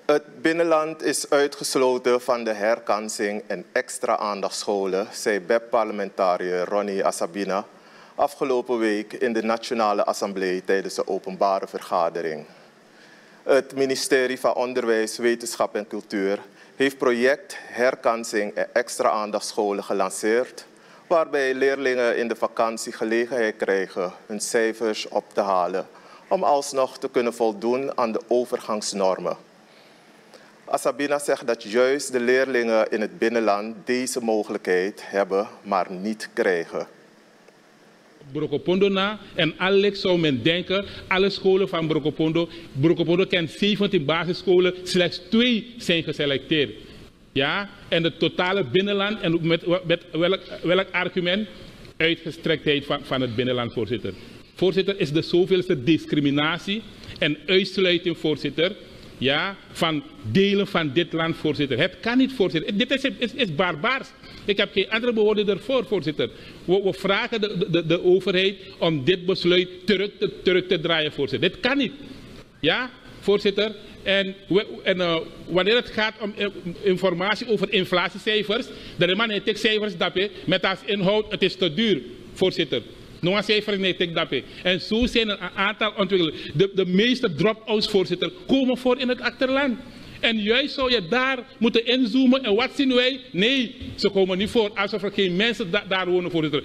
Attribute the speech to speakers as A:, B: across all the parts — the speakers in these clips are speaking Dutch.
A: Het binnenland is uitgesloten van de herkansing en extra aandachtscholen, zei BEP-parlementariër Ronnie Asabina afgelopen week in de Nationale Assemblée tijdens de openbare vergadering. Het ministerie van Onderwijs, Wetenschap en Cultuur heeft project herkansing en extra aandachtscholen gelanceerd, waarbij leerlingen in de vakantie gelegenheid krijgen hun cijfers op te halen om alsnog te kunnen voldoen aan de overgangsnormen. Asabina zegt dat juist de leerlingen in het binnenland deze mogelijkheid hebben, maar niet krijgen.
B: Brokopondo na en Alex zou men denken, alle scholen van Brokopondo. Brokopondo kent 17 basisscholen, slechts 2 zijn geselecteerd. Ja, en het totale binnenland, en met welk argument? Uitgestrektheid van het binnenland, voorzitter. Voorzitter, is de zoveelste discriminatie en uitsluiting, voorzitter, ja, van delen van dit land, voorzitter. Het kan niet, voorzitter. Dit is barbaars. Ik heb geen andere woorden ervoor, voorzitter. We vragen de overheid om dit besluit terug te draaien, voorzitter. Dit kan niet. Ja, voorzitter. En wanneer het gaat om informatie over inflatiecijfers, de man heeft cijfers daarbij met als inhoud, het is te duur, voorzitter. Nog een cijfer nee, tik daarbij. En zo zijn er een aantal ontwikkelingen. De meeste drop-outs, voorzitter, komen voor in het achterland. En juist zou je daar moeten inzoomen. En wat zien wij? Nee, ze komen niet voor. Alsof er geen mensen daar wonen, voorzitter.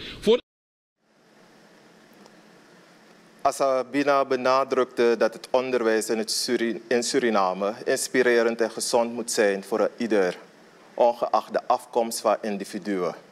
A: Asabina benadrukte dat het onderwijs in Suriname inspirerend en gezond moet zijn voor ieder, ongeacht de afkomst van individuen.